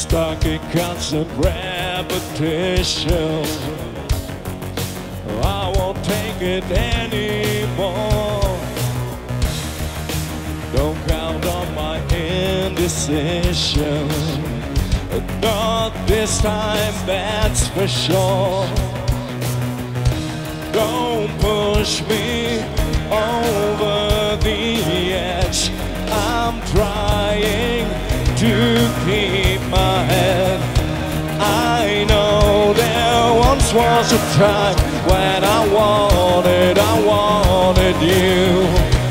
stuck in constant repetition. I won't take it anymore. Don't count on my indecision. Not this time, that's for sure. Don't push me over the edge. I'm trying to keep my head. I know there once was a time when I wanted you.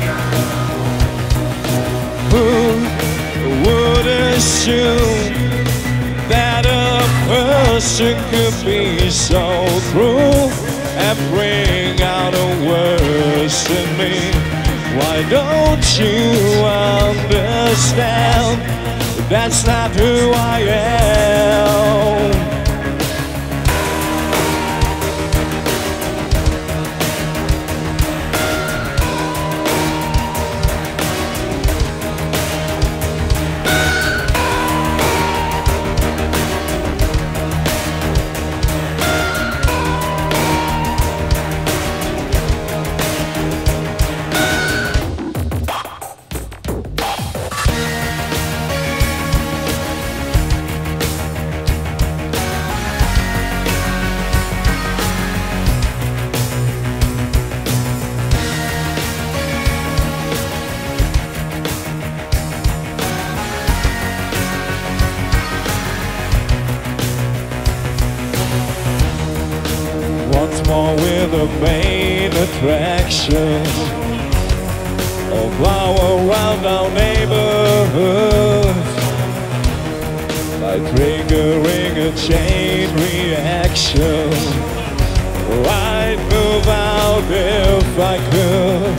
Who would assume that a person could be so cruel and bring out the worst in me? Why don't you understand? That's not who I am. Once more with the main attraction of our around our neighborhood, by triggering a chain reaction. I'd move out if I could.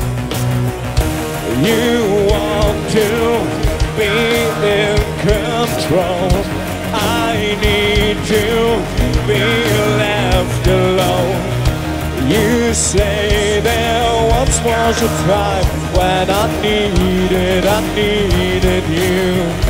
You want to be in control. I need to be left alone. You say there once was a time when I needed you.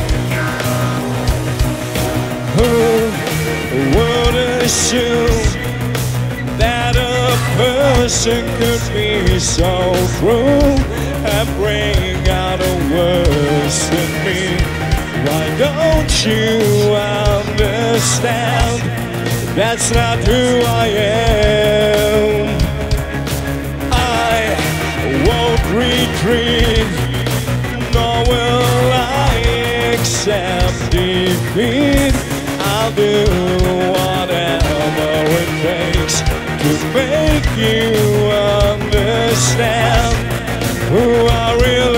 Who would assume that a person could be so cruel and bring out the worst in me? Why don't you understand? That's not who I am. I won't retreat, nor will I accept defeat. I'll do whatever it takes to make you understand who I really am.